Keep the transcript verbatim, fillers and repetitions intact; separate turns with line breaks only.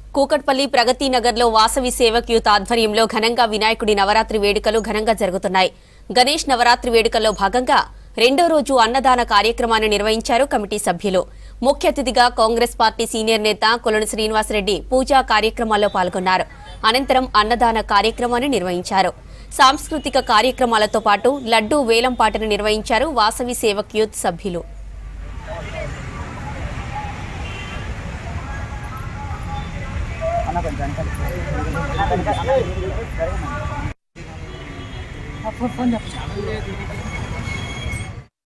కూకట్పల్లి ప్రగతి నగర్లో వాసవి సేవక్ యూత్ ఆధ్వర్యంలో ఘనంగా వినాయకుడి నవరాత్రి వేడుకలు ఘనంగా జరుగుతున్నాయి. గణేష్ నవరాత్రి వేడుకల్లో భాగంగా రెండో రోజు అన్నదాన కార్యక్రమాన్ని నిర్వహించారు కమిటీ సభ్యులు. ముఖ్య అతిథిగా కాంగ్రెస్ పార్టీ సీనియర్ నేత కొలను శ్రీనివాస్ రెడ్డి పూజా కార్యక్రమాల్లో పాల్గొన్నారు. అనంతరం అన్నదాన కార్యక్రమాన్ని నిర్వహించారు. సాంస్కృతిక కార్యక్రమాలతో పాటు లడ్డూ వేలం పాటను నిర్వహించారు వాసవి సేవక్ యూత్ సభ్యులు.
फोन